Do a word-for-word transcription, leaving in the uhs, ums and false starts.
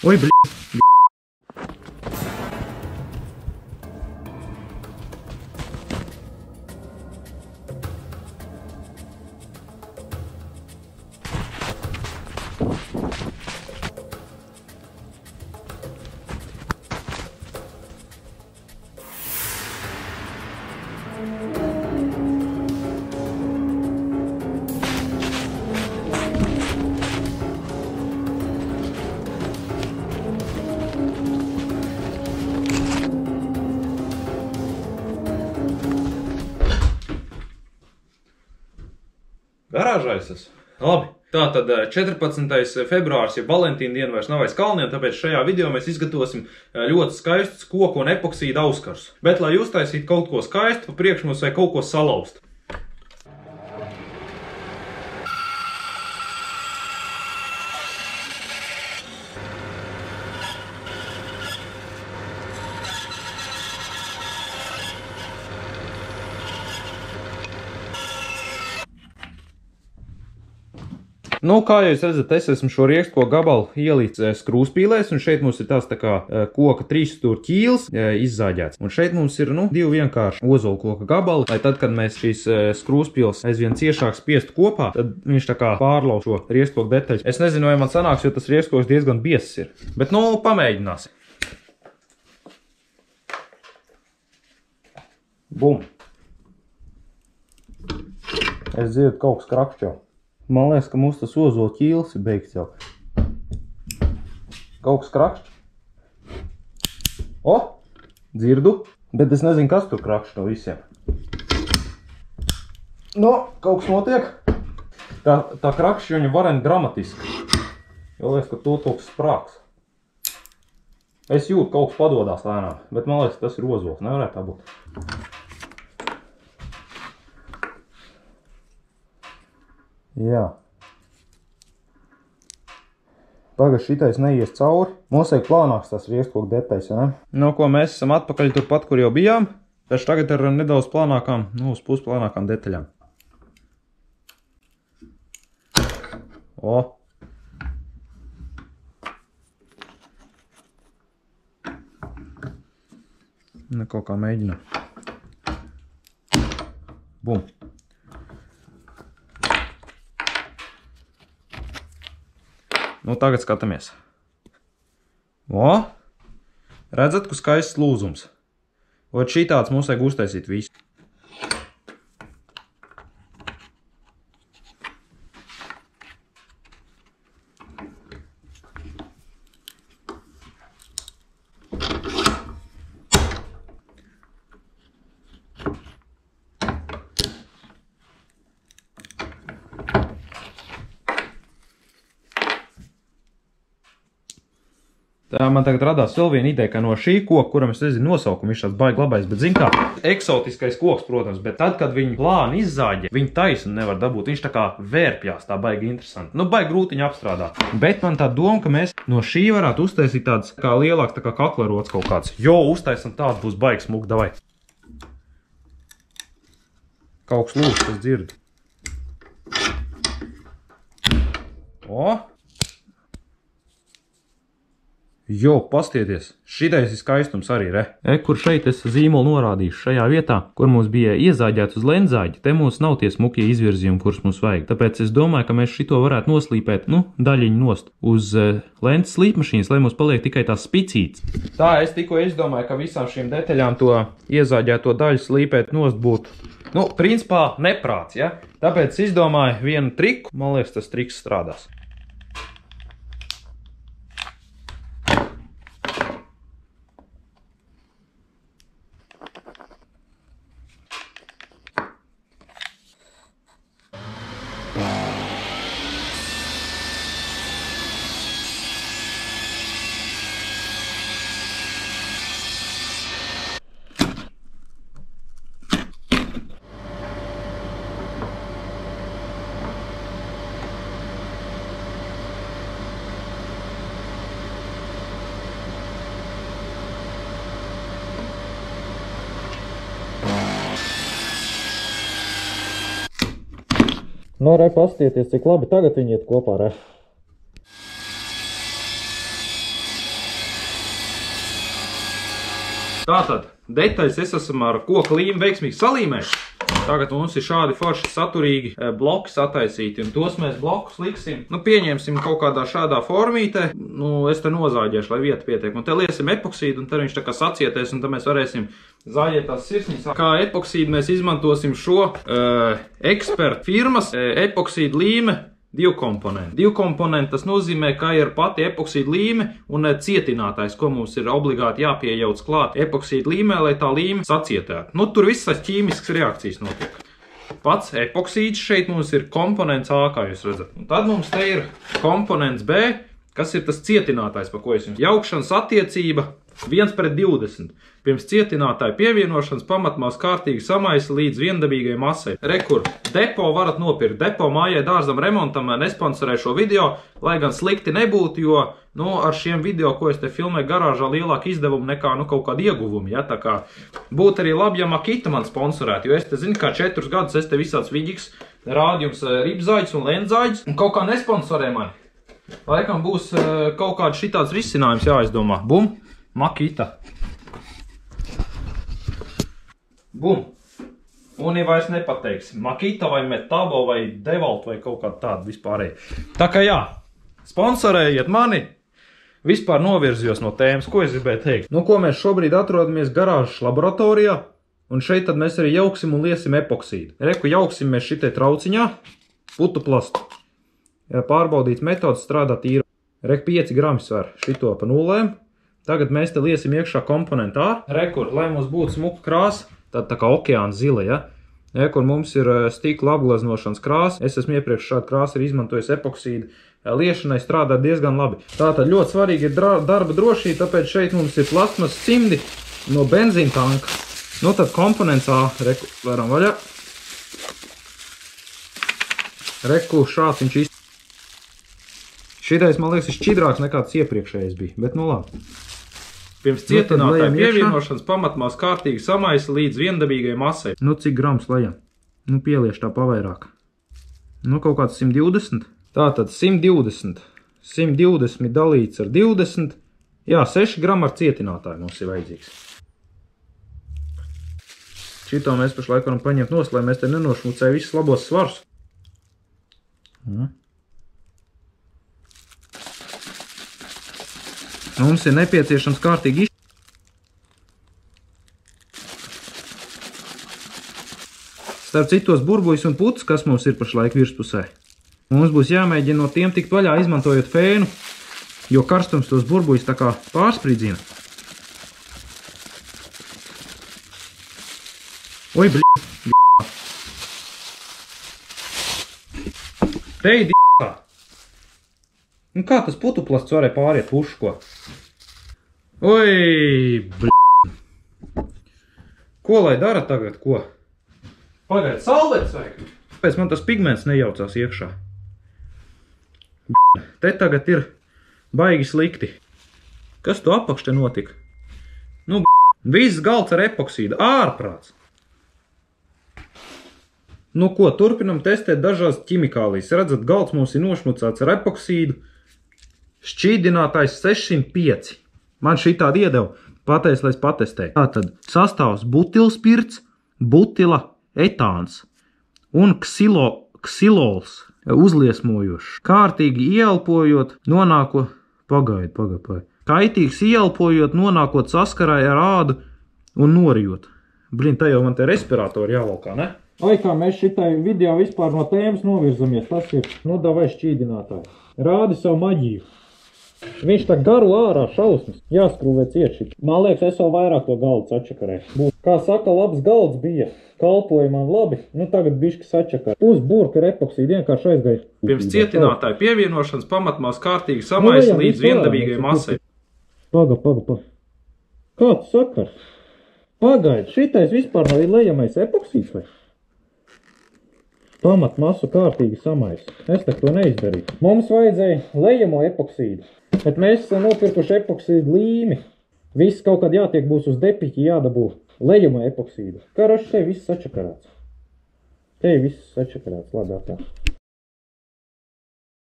Oi, bļ... Garāžā es esmu. Labi. Tātad četrpadsmitais februārs, ja Valentīna diena vairs nav aiz kalniem, tāpēc šajā video mēs izgatavosim ļoti skaistus koku un epoksīdu auskarus. Bet, lai uztaisītu kaut ko skaistu, pa priekš mums vajag kaut ko salauzt. Nu, kā jūs redzat, es esmu šo riekstko gabalu ielīdz skrūspīlēs, un šeit mums ir tās tā kā koka trīsstūra ķīls izzāģēts. Un šeit mums ir, nu, divi vienkārši ozolu koka gabali, lai tad, kad mēs šīs skrūspīles aizvien ciešāk spiestu kopā, tad viņš tā kā pārlau šo riekstkoku detaļu. Es nezinu, vai man sanāks, jo tas riekstkoks diezgan biezs ir. Bet, nu, pamēģināsim. Bum. Es dzirdu kaut kas krakšķo. Man liekas, ka mums tas ozola ķīls ir beigts jau. Kaut kas krakšķi. O! Dzirdu. Bet es nezinu, kas tur krakšķi no visiem. No, kaut kas notiek. Tā, tā krakšķi viņa vareni dramatiski. Jo liekas, ka to kaut kas sprāks. Es jūtu, kaut kas padodās lēnām. Bet man liekas, tas ir ozols. Nevarētu tā būt. Jā. Tagad šitais neies cauri. Mums vajag plānāks tās riekstkoku detaļas, ja ne? No ko mēs esam atpakaļ turpat, kur jau bijām. Taču tagad ar nedaudz plānākām, nu, uz pusi plānākām detaļām. O! Ne kaut kā mēģinām. Bum! Nu, tagad skatāmies. O! Redzat, ka skaists lūzums. Ot šī tāds mums vajag uztaisīt visu. Tā man tagad radās vēl viena ideja, ka no šī koka, kuram es nezinu nosaukumu, viņš tāds baigi labais, bet zin kā, eksotiskais koks, protams, bet tad, kad viņi plāni izzāģē, viņi taisnu nevar dabūt, viņš tā kā vērpjās, tā baigi interesanti. Nu, baigi grūtiņi apstrādāt. Bet man tā doma, ka mēs no šī varētu uztaisīt tāds kā lielāks, tā kā kaklarots kaut kāds. Jo, uztaisam tāds būs baigi smuk, davai. Kaut kas lūdz, es dzirdu. O! Jo, pastieties, šitais ir skaistums arī, re. E, kur šeit es zīmolu norādīšu šajā vietā, kur mums bija iezāģēts uz lenzāģi, te mums nav tie smukie izvirzījumi, kurus mums vajag. Tāpēc es domāju, ka mēs šito varētu noslīpēt, nu, daļiņu nost uz uh, lentes slīpmašīnas, lai mums paliek tikai tās spicītes. Tā, es tikko izdomāju, ka visām šīm detaļām to iezāģēto daļu slīpēt nost būtu, nu, principā neprāts, ja? Tāpēc izdomāju vienu triku, man liekas, tas triks strādās. Nu, re, pastieties, cik labi tagad viņi iet kopā, re. Tātad, detaļas es esam ar koka līmu veiksmīgi salīmējuši. Tagad mums ir šādi forši saturīgi bloki sataisīti, un tos mēs blokus liksim. Nu, pieņemsim kaut kādā šādā formītē. Nu, es te nozāģiešu, lai vieta pietiek. Un te liesim epoksīdu, un tad viņš tā kā sacietēs, un tad mēs varēsim zāģēt tās sirsniņas. Kā epoksīdu mēs izmantosim šo uh, ekspertu firmas uh, epoksīdu līme divu komponentu. Divu komponentu tas nozīmē, ka ir pati epoksīda līme un cietinātājs, ko mums ir obligāti jāpiejauc klāt epoksīda līmē, lai tā līme sacietētu. Nu, tur visas ķīmiskas reakcijas notiek. Pats epoksīds šeit mums ir komponents A, kā jūs redzat. Un tad mums te ir komponents B, kas ir tas cietinātājs, pa ko es jums. Jaukšanas attiecība viens pret divdesmit. Pirms cietinātāja pievienošanas pamatmās kārtīgi samaisa līdz viendabīgai masai. Rekur, depo varat nopirkt. Depo mājai dārzam remontam nesponsorē šo video, lai gan slikti nebūtu, jo nu, ar šiem video, ko es te filmēju garāžā, lielāka izdevuma nekā nu, kaut kāda ieguvuma. Ja? Tā kā būtu arī labi, ja Makita man sponsorētu, jo es te zinu, kā četrus gadus es te visāds viģiks, rādījums ribzāģis un lenzāģis, un kaut kā nesponsorē mani. Laikam būs kaut kāds šitāds risinājums jāizdomā. Bum! Makita. Bum. Un ja vairs nepateiks. Makita vai Metabo vai Devalt vai kaut kā tāda vispārēji. Tā kā jā, sponsorējiet mani. Vispār novirzījos no tēmas, ko es gribēju teikt. Nu, ko mēs šobrīd atrodamies garāžas laboratorijā. Un šeit tad mēs arī jauksim un liesim epoksīdu. Reku jauksim mēs šitai trauciņā. Putu plastu. Pārbaudīts metods strādā tīra. Reku pieci grami sver šito pa nulēm. Tagad mēs te liesim iekšā komponentu A. Rekur, lai mums būtu smuka krāsa, tad tā kā okeāna zila, ja? Rekur, mums ir stikla apgleznošanas krāsa. Es esmu iepriekš šādu krāsu arī izmantojis epoksīdu. Liešanai strādā diezgan labi. Tātad ļoti svarīgi ir darba drošība, tāpēc šeit mums ir plasmas cimdi no benzīna tanka. Nu tad komponents A, reku, varam vaļā. Reku, šāds viņš izsaka. Šitais, man liekas, ir šķidrāks nekā tas iepriekšējais bija, bet nu labi. Pirms cietinātāja pievienošanas pamatmās kārtīgi samaisa līdz viendabīgai masai. Nu, cik grams lejam? Nu, pielieš tā pavairāk. Nu, kaut kāds simt divdesmit. Tātad simt divdesmit. simt divdesmit dalīts ar divdesmit. Jā, seši grami ar cietinātāju mums ir vajadzīgs. Šito mēs pašlaik varam paņemt nost, lai mēs te nenošmucē visus labos svarus. Ja. Mums ir nepieciešams kārtīgi izšķirt. Starp citos burbuļus un putus, kas mums ir pašlaik virspusē. Mums būs jāmēģina no tiem tikt vaļā, izmantojot fēnu, jo karstums tos burbuļus tā kā pārspridzina. Oi, bļ... Tei, d***! Nu kā tas putuplasts varēja pāriet pušu, ko? Oi, bļ... Ko lai dara tagad, ko? Pagaid, saldēts vajag? Pēc man tas pigments nejaucās iekšā. Bļ... Te tagad ir baigi slikti. Kas tu apakš te notika? Nu, bļ... Viss galds ar epoksīdu, ārprāts. Nu ko, turpinam testēt dažās ķimikālijas. Redzat, galds mums ir nošmucāts ar epoksīdu. Šķīdinātājs sešsimt pieci. Man šī tāda iedeva. Pateic, lai es patestēju. Tātad sastāvs butilspirts, butila etāns un ksilo, ksilols uzliesmojošs. Kārtīgi ieelpojot, nonākot, pagaid, pagaid, pagaid. Kaitīgs ieelpojot, nonākot saskarē ar ādu un norijot. Blin, tā jau man te respiratori jāvalkā, ne? Ai, kā mēs šitai video vispār no tēmas novirzamies, tas ir, nu, davai šķīdinātāji. Rādi savu maģiju. Viņš tā garu ārā šausmas. Jāskrūvē cieši. Man liekas, es vēl vairāk to galdu sačakarēju. Kā saka, labs galds bija. Kalpoja man labi. Nu tagad bišķi sačakarē. Pusburka ar epoksīdu vienkārši aizgāja. Pirms cietinātāja pievienošanas pamatmās kārtīgi samaisa nu, līdz viendabīgai masai. Paga, paga, paga. Kā tu sakar? Pagaid, šitais vispār nav lejamais epoksīds vai? Pamat masu kārtīgi samaisa. Es tak to neizdarīju. Mums vajadzēja lejamo epoksīdu. Bet mēs esam nopirkuši epoksīdu līmi. Viss kaut kad jātiek būs uz depiķi jādabū lejamo epoksīdu. Karoši te viss sačakarāts. Te viss sačakarāts, labāk tā.